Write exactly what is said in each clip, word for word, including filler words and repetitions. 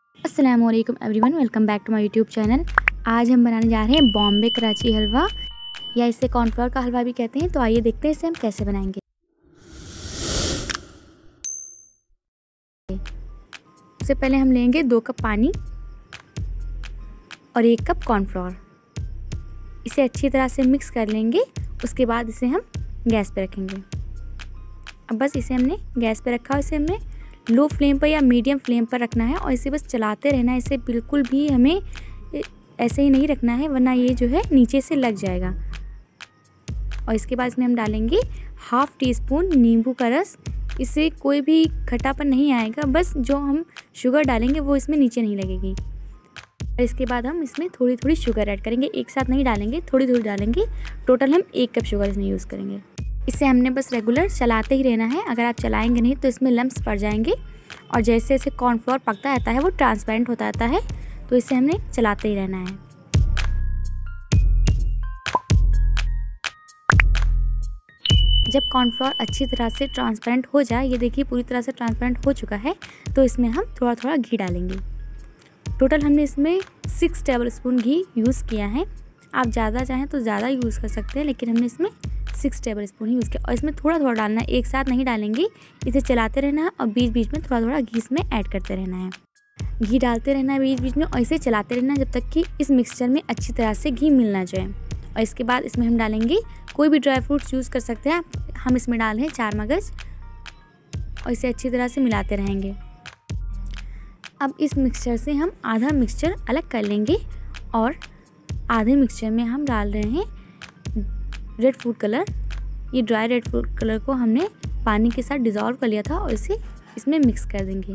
अस्सलाम वालेकुम everyone, welcome back to my YouTube channel. आज हम बनाने जा रहे हैं बॉम्बे कराची हलवा, या इसे कॉर्नफ्लोर का हलवा भी कहते हैं। तो आइए देखते हैं इसे हम कैसे बनाएंगे। सबसे पहले हम लेंगे दो कप पानी और एक कप कॉर्नफ्लोर। इसे अच्छी तरह से मिक्स कर लेंगे। उसके बाद इसे हम गैस पे रखेंगे। अब बस इसे हमने गैस पे रखा और इसे हमने लो फ्लेम पर या मीडियम फ्लेम पर रखना है और इसे बस चलाते रहना है। इसे बिल्कुल भी हमें ऐसे ही नहीं रखना है, वरना ये जो है नीचे से लग जाएगा। और इसके बाद इसमें हम डालेंगे हाफ़ टी स्पून नींबू का रस। इससे कोई भी खट्टापन नहीं आएगा, बस जो हम शुगर डालेंगे वो इसमें नीचे नहीं लगेगी। और इसके बाद हम इसमें थोड़ी थोड़ी शुगर ऐड करेंगे, एक साथ नहीं डालेंगे, थोड़ी थोड़ी डालेंगे। टोटल हम एक कप शुगर इसमें यूज़ करेंगे। इसे हमने बस रेगुलर चलाते ही रहना है। अगर आप चलाएंगे नहीं तो इसमें लम्प्स पड़ जाएंगे और जैसे जैसे कॉर्नफ्लोर पकता रहता है वो ट्रांसपेरेंट होता रहता है, तो इसे हमने चलाते ही रहना है। जब कॉर्नफ्लोर अच्छी तरह से ट्रांसपेरेंट हो जाए, ये देखिए पूरी तरह से ट्रांसपेरेंट हो चुका है, तो इसमें हम थोड़ा थोड़ा घी डालेंगे। टोटल हमने इसमें सिक्स टेबल स्पून घी यूज़ किया है। आप ज़्यादा चाहें तो ज़्यादा यूज़ कर सकते हैं, लेकिन हमने इसमें सिक्स टेबल स्पून ही यूज़ किया। और इसमें थोड़ा थोड़ा डालना है, एक साथ नहीं डालेंगे। इसे चलाते रहना है और बीच बीच में थोड़ा थोड़ा घी इसमें ऐड करते रहना है। घी डालते रहना है बीच बीच में और इसे चलाते रहना है जब तक कि इस मिक्सचर में अच्छी तरह से घी मिल ना जाए। और इसके बाद इसमें हम डालेंगे कोई भी ड्राई फ्रूट्स यूज़ कर सकते हैं। हम इसमें डालें चार मगज़ और इसे अच्छी तरह से मिलाते रहेंगे। अब इस मिक्सचर से हम आधा मिक्सचर अलग कर लेंगे और आधे मिक्सचर में हम डाल रहे हैं रेड फूड कलर। ये ड्राई रेड फूड कलर को हमने पानी के साथ डिज़ोल्व कर लिया था और इसे इसमें मिक्स कर देंगे।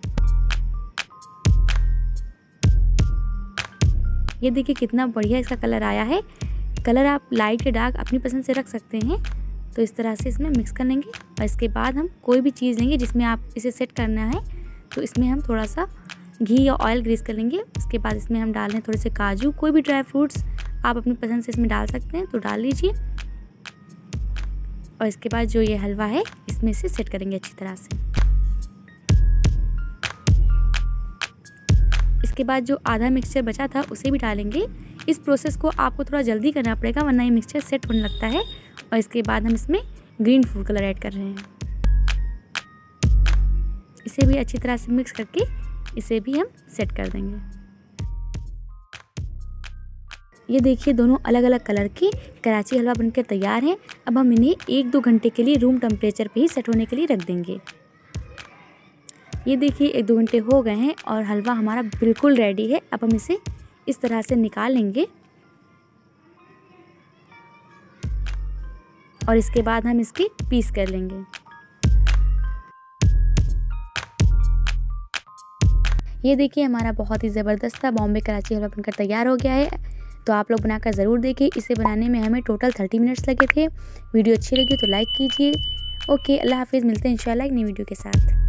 ये देखिए कितना बढ़िया इसका कलर आया है। कलर आप लाइट या डार्क अपनी पसंद से रख सकते हैं। तो इस तरह से इसमें मिक्स कर लेंगे और इसके बाद हम कोई भी चीज़ लेंगे जिसमें आप इसे सेट करना है, तो इसमें हम थोड़ा सा घी या ऑयल ग्रीस कर लेंगे। उसके बाद इसमें हम डाल रहे हैं थोड़े से काजू, कोई भी ड्राई फ्रूट्स आप अपनी पसंद से इसमें डाल सकते हैं, तो डाल लीजिए। और इसके बाद जो ये हलवा है इसमें से सेट करेंगे अच्छी तरह से। इसके बाद जो आधा मिक्सचर बचा था उसे भी डालेंगे। इस प्रोसेस को आपको थोड़ा जल्दी करना पड़ेगा, वरना ये मिक्सचर सेट होने लगता है। और इसके बाद हम इसमें ग्रीन फूड कलर ऐड कर रहे हैं। इसे भी अच्छी तरह से मिक्स करके इसे भी हम सेट कर देंगे। ये देखिए दोनों अलग अलग कलर के कराची हलवा बनकर तैयार हैं। अब हम इन्हें एक दो घंटे के लिए रूम टेम्परेचर पे ही सेट होने के लिए रख देंगे। ये देखिए एक दो घंटे हो गए हैं और हलवा हमारा बिल्कुल रेडी है। अब हम इसे इस तरह से निकाल लेंगे और इसके बाद हम इसके पीस कर लेंगे। ये देखिए हमारा बहुत ही ज़बरदस्त सा बॉम्बे कराची हलवा बनकर तैयार हो गया है। तो आप लोग बनाकर ज़रूर देखिए। इसे बनाने में हमें टोटल थर्टी मिनट्स लगे थे। वीडियो अच्छी लगी तो लाइक कीजिए। ओके, अल्लाह हाफिज़। मिलते हैं इंशाल्लाह एक नई वीडियो के साथ।